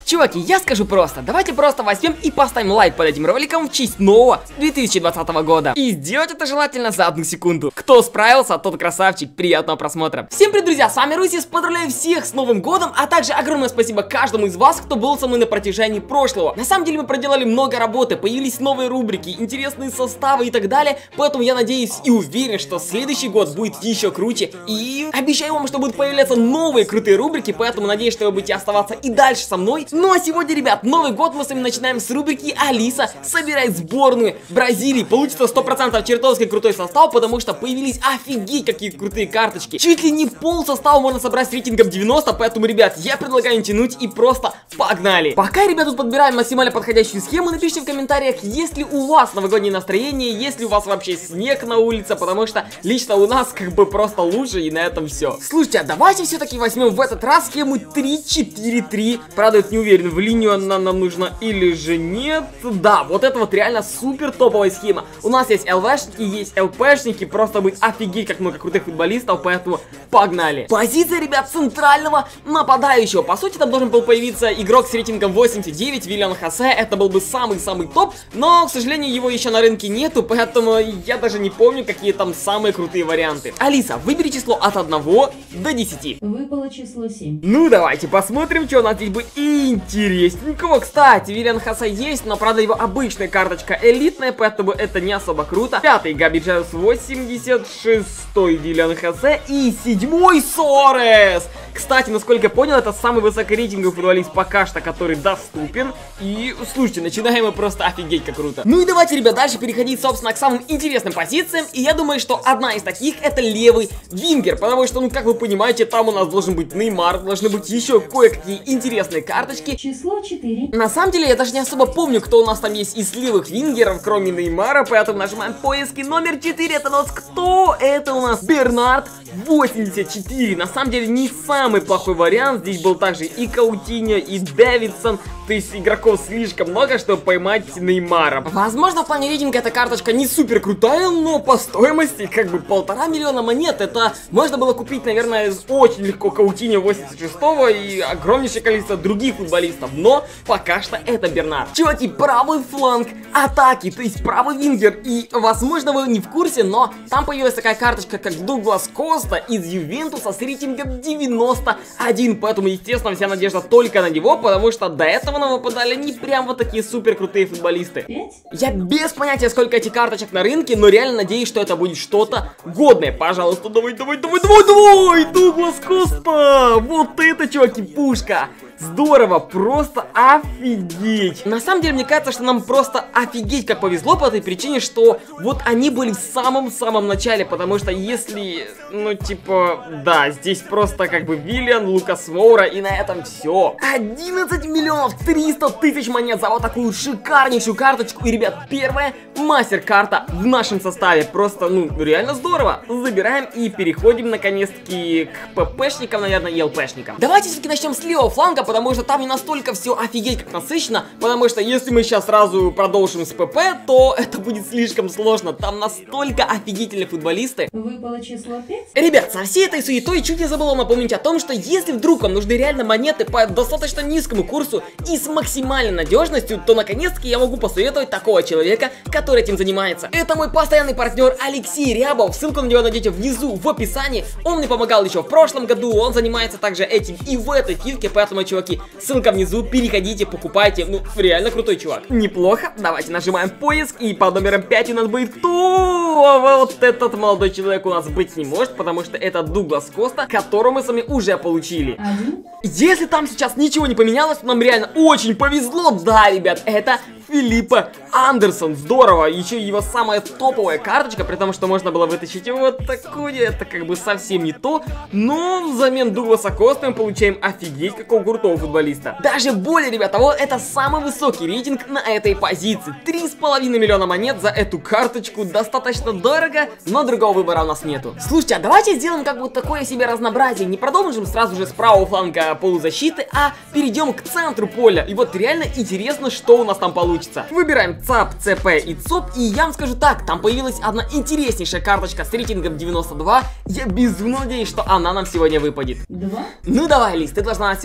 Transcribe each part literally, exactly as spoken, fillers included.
Чуваки, я скажу просто, давайте просто возьмем и поставим лайк под этим роликом в честь нового две тысячи двадцатого года. И сделать это желательно за одну секунду. Кто справился, тот красавчик, приятного просмотра. Всем привет, друзья, с вами Русис, поздравляю всех с Новым годом, а также огромное спасибо каждому из вас, кто был со мной на протяжении прошлого. На самом деле мы проделали много работы, появились новые рубрики, интересные составы и так далее, поэтому я надеюсь и уверен, что следующий год будет еще круче. И обещаю вам, что будут появляться новые крутые рубрики, поэтому надеюсь, что вы будете оставаться и дальше со мной. Ну а сегодня, ребят, Новый год мы с вами начинаем с рубрики «Алиса собирает сборную Бразилии». Получится сто процентов чертовски крутой состав, потому что появились офигеть какие крутые карточки. Чуть ли не пол состава можно собрать с рейтингом девяносто, поэтому, ребят, я предлагаю не тянуть и просто погнали. Пока, ребят, тут подбираем максимально подходящую схему, напишите в комментариях, есть ли у вас новогоднее настроение, есть ли у вас вообще снег на улице, потому что лично у нас как бы просто лучше, и на этом все. Слушайте, а давайте все-таки возьмем в этот раз схему три четыре три. Правда, это не уверен, в линию она нам нужна или же нет. Да, вот это вот реально супер топовая схема. У нас есть ЛВшники, есть ЛПшники, просто будет офигеть как много крутых футболистов, поэтому погнали. Позиция, ребят, центрального нападающего. По сути, там должен был появиться игрок с рейтингом восемьдесят девять, Виллиан Хосе. Это был бы самый-самый топ, но, к сожалению, его еще на рынке нету, поэтому я даже не помню, какие там самые крутые варианты. Алиса, выбери число от одного до десяти. Выпало число семь. Ну, давайте посмотрим, что у нас здесь будет интересненького. Кстати, Виллиан Хосе есть, но, правда, его обычная карточка элитная, поэтому это не особо круто. Пятый Габи Джезус восемьдесят шестой Виллиан Хосе и седьмой Сорес. Кстати, насколько я понял, это самый высокорейтинговый футболист пока что, который доступен. И, слушайте, начинаем мы просто офигеть как круто. Ну и давайте, ребят, дальше переходить, собственно, к самым интересным позициям. И я думаю, что одна из таких это левый вингер, потому что, ну, как вы понимаете, там у нас должен быть Неймар, должны быть еще кое-какие интересные карточки. Число четыре. На самом деле, я даже не особо помню, кто у нас там есть из левых вингеров, кроме Неймара, поэтому нажимаем поиски. Номер четыре, это у нас кто? Это у нас Бернард восемьдесят четыре. На самом деле, не самый плохой вариант. Здесь был также и Каутиньо, и Дэвидсон. То есть игроков слишком много, чтобы поймать Неймара. Возможно, в плане рейтинга эта карточка не супер крутая, но по стоимости как бы полтора миллиона монет. Это можно было купить, наверное, очень легко Каутиньо восемьдесят шестого и огромнейшее количество других футболистов. Но пока что это Бернард. Чуваки, правый фланг атаки, то есть правый вингер. И, возможно, вы не в курсе, но там появилась такая карточка, как Дуглас Коста из Ювентуса с рейтингом девяносто один. Поэтому, естественно, вся надежда только на него, потому что до этого нам выпадали не прям вот такие супер крутые футболисты. Пять. Я без понятия, сколько этих карточек на рынке, но реально надеюсь, что это будет что-то годное. Пожалуйста, давай, давай, давай, давай, давай, Дуглас Коста! Вот это, чуваки, пушка! Здорово, просто офигеть. На самом деле, мне кажется, что нам просто офигеть как повезло по этой причине, что вот они были в самом-самом начале, потому что если, ну, типа, да, здесь просто как бы Виллиан, Лукас Моура, и на этом все. одиннадцать миллионов триста тысяч монет за вот такую шикарнейшую карточку. И, ребят, первая мастер-карта в нашем составе. Просто, ну, реально здорово. Забираем и переходим, наконец-таки, к ППшникам, наверное, и ЛПшникам. Давайте все-таки начнем с левого фланга, потому что там не настолько все офигеть как насыщенно, потому что если мы сейчас сразу продолжим с ПП, то это будет слишком сложно, там настолько офигительные футболисты. Выпало число пять. Ребят, со всей этой суетой чуть не забыл напомнить о том, что если вдруг вам нужны реально монеты по достаточно низкому курсу и с максимальной надежностью, то наконец-таки я могу посоветовать такого человека, который этим занимается. Это мой постоянный партнер Алексей Рябов, ссылку на него найдете внизу в описании. Он мне помогал еще в прошлом году, он занимается также этим и в этой фивке, поэтому, чуваки, ссылка внизу, переходите, покупайте. Ну, реально крутой чувак. Неплохо. Давайте нажимаем поиск. И под номером пять у нас будет кто? Вот этот молодой человек у нас быть не может, потому что это Дуглас Коста, которого мы с вами уже получили. Один. Если там сейчас ничего не поменялось, то нам реально очень повезло. Да, ребят, это Филиппа Андерсон. Здорово. Еще его самая топовая карточка, при том, что можно было вытащить вот такую. Это как бы совсем не то. Но взамен Дугласа Коста мы получаем офигеть какого крутого футболиста. Даже более, ребята, вот это самый высокий рейтинг на этой позиции. три с половиной миллиона монет за эту карточку. Достаточно дорого, но другого выбора у нас нету. Слушайте, а давайте сделаем как бы такое себе разнообразие. Не продолжим сразу же с правого фланга полузащиты, а перейдем к центру поля. И вот реально интересно, что у нас там получится. Выбираем ЦАП, ЦП и ЦОП. И я вам скажу так, там появилась одна интереснейшая карточка с рейтингом девяносто два. Я безумно надеюсь, что она нам сегодня выпадет. Два. Ну давай, Лиз, ты должна нас сегодня выручить.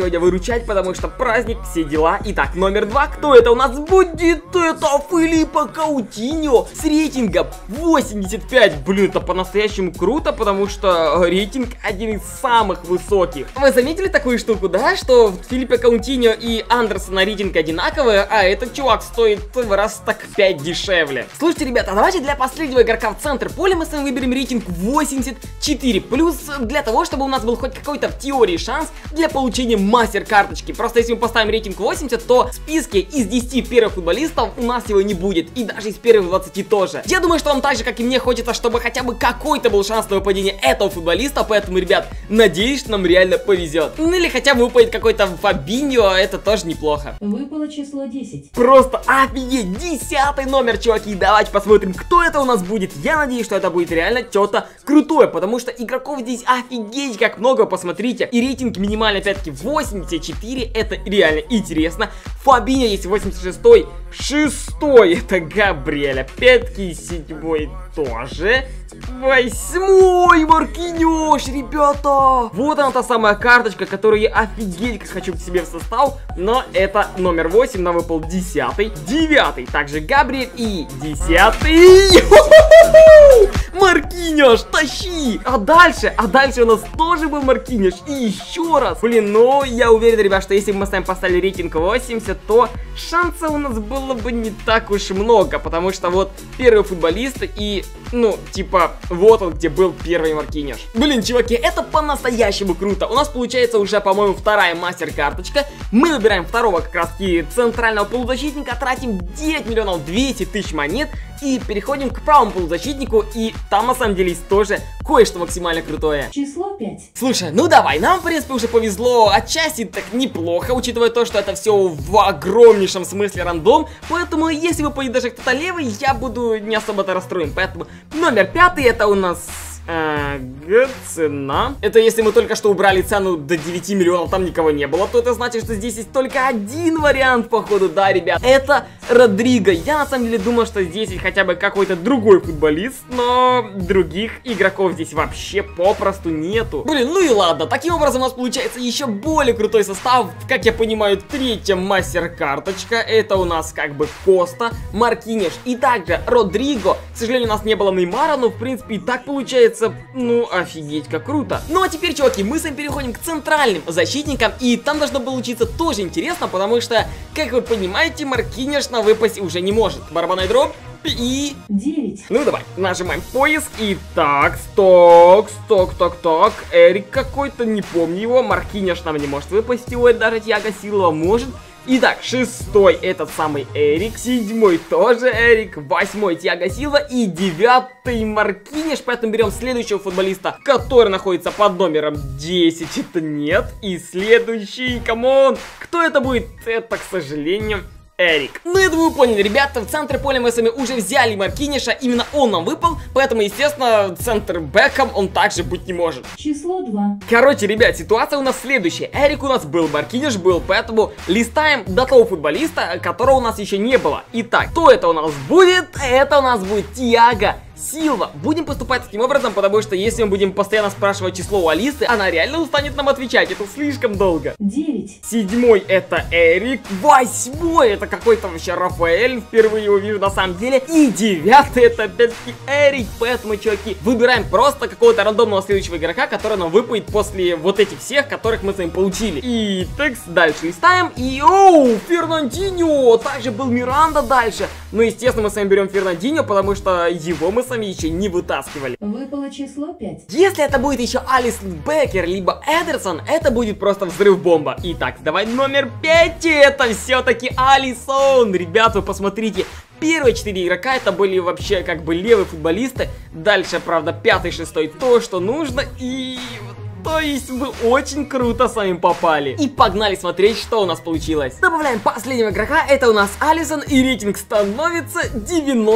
получать, потому что праздник, все дела. Итак, номер два. Кто это у нас будет? Это Филиппо Каутиньо с рейтингом восемьдесят пять. Блин, это по-настоящему круто, потому что рейтинг один из самых высоких. Вы заметили такую штуку, да? Что Филиппо Каутиньо и Андерсона рейтинг одинаковые, а этот чувак стоит в раз так пять дешевле. Слушайте, ребята, давайте для последнего игрока в центр поля мы с вами выберем рейтинг восемьдесят четыре. Плюс для того, чтобы у нас был хоть какой-то в теории шанс для получения мастер-карточки. Просто если мы поставим рейтинг восемьдесят, то в списке из десяти первых футболистов у нас его не будет. И даже из первых двадцати тоже. Я думаю, что вам так же, как и мне, хочется, чтобы хотя бы какой-то был шанс на выпадение этого футболиста. Поэтому, ребят, надеюсь, что нам реально повезет. Ну или хотя бы выпадет какой-то Фабиньо, это тоже неплохо. Выпало число десять. Просто офигеть, десятый номер, чуваки. Давайте посмотрим, кто это у нас будет. Я надеюсь, что это будет реально что-то крутое, потому что игроков здесь офигеть как много, посмотрите. И рейтинг минимальный, опять-таки, восемьдесят четыре, это реально интересно. Фабиньо есть восемьдесят шестой, шестой, это Габриэль, опять-таки, седьмой тоже. Восьмой Маркиньош, ребята! Вот она та самая карточка, которую я офигеть как хочу к себе в состав. Но это номер восемь, нам выпал десятый. Девятый, также Габриэль и десятый. Маркиньош, тащи! А дальше, а дальше у нас тоже был Маркиньош. И еще раз. Блин, ну я уверен, ребят, что если бы мы с вами поставили рейтинг восемьдесят, то шансов у нас было бы не так уж много. Потому что вот первый футболист и, ну, типа, вот он, где был первый Маркиньош. Блин, чуваки, это по-настоящему круто. У нас получается уже, по-моему, вторая мастер-карточка. Мы выбираем второго как раз-таки центрального полузащитника, тратим девять миллионов двести тысяч монет и переходим к правому полузащитнику. И там, на самом деле, есть тоже кое-что максимально крутое. Число пять. Слушай, ну давай, нам, в принципе, уже повезло отчасти так неплохо, учитывая то, что это все в огромнейшем смысле рандом. Поэтому, если выпадет даже кто-то левый, я буду не особо-то расстроен. Поэтому номер пятый это у нас... Ага, цена. Это если мы только что убрали цену до девяти миллионов, там никого не было, то это значит, что здесь есть только один вариант, походу, да, ребят. Это Родриго. Я на самом деле думал, что здесь есть хотя бы какой-то другой футболист, но других игроков здесь вообще попросту нету. Блин, ну и ладно. Таким образом у нас получается еще более крутой состав. Как я понимаю, третья мастер-карточка. Это у нас как бы Коста, Маркиньош и также Родриго. К сожалению, у нас не было Неймара, но в принципе и так получается. Ну, офигеть, как круто. Ну, а теперь, чуваки, мы с вами переходим к центральным защитникам. И там должно получиться тоже интересно, потому что, как вы понимаете, Маркиньош на выпасть уже не может. Барабанный дроп. И... девять. Ну, давай, нажимаем поиск. И так, сток, сток, сток, сток. Эрик какой-то, не помню его. Маркиньош нам не может выпасть. Ой, даже Тиаго Силва может. Итак, шестой этот самый Эрик, седьмой тоже Эрик, восьмой Тиаго Силва и девятый Маркиньош. Поэтому берем следующего футболиста, который находится под номером десять. Это нет. И следующий, камон. Кто это будет? Это, к сожалению... Эрик. Ну, я думаю, вы поняли, ребята, в центре поля мы с вами уже взяли Маркиньоша, именно он нам выпал, поэтому, естественно, центр бэком он также быть не может. Число два. Короче, ребят, ситуация у нас следующая. Эрик у нас был, Маркиньош был, поэтому листаем до того футболиста, которого у нас еще не было. Итак, кто это у нас будет? Это у нас будет Тиаго Силва. Будем поступать таким образом, потому что если мы будем постоянно спрашивать число у Алисы, она реально устанет нам отвечать. Это слишком долго. девять. Седьмой это Эрик. Восьмой это какой-то вообще Рафаэль. Впервые его вижу на самом деле. И девятый это опять-таки Эрик. Поэтому, чуваки, выбираем просто какого-то рандомного следующего игрока, который нам выпадет после вот этих всех, которых мы с вами получили. И так, дальше листаем. И, оу, Фернандиньо. Также был Миранда дальше. Ну, естественно, мы с вами берем Фернандиньо, потому что его мы сами еще не вытаскивали. Выпало число пять. Если это будет еще Алисон Бекер, либо Эдерсон, это будет просто взрыв-бомба. Итак, давай номер пять. Это все-таки Алисон. Ребят, вы посмотрите. Первые четыре игрока это были вообще как бы левые футболисты. Дальше, правда, пятый, шестой то, что нужно. И... то есть мы очень круто с вами попали. И погнали смотреть, что у нас получилось. Добавляем последнего игрока, это у нас Алисон, и рейтинг становится девяносто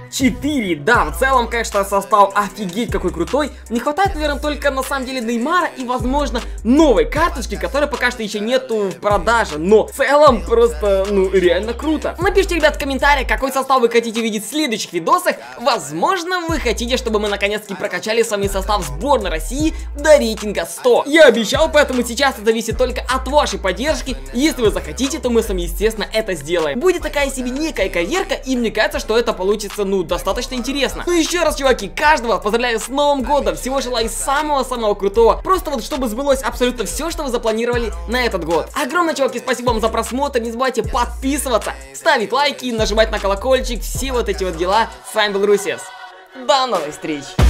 четыре. Да, в целом, конечно, состав офигеть какой крутой. Не хватает, наверное, только на самом деле Неймара и, возможно, новой карточки, которой пока что еще нету в продаже. Но в целом просто, ну, реально круто. Напишите, ребят, в комментариях, какой состав вы хотите видеть в следующих видосах. Возможно, вы хотите, чтобы мы наконец-таки прокачали с вами состав сборной России до рейтинга сто. Я обещал, поэтому сейчас это зависит только от вашей поддержки. Если вы захотите, то мы с вами, естественно, это сделаем. Будет такая себе некая коверка, и мне кажется, что это получится, ну, достаточно интересно. Ну еще раз, чуваки, каждого поздравляю с Новым годом. Всего желаю самого-самого крутого. Просто вот, чтобы сбылось абсолютно все, что вы запланировали на этот год. Огромное, чуваки, спасибо вам за просмотр. Не забывайте подписываться, ставить лайки, нажимать на колокольчик. Все вот эти вот дела. С вами был Русес. До новых встреч.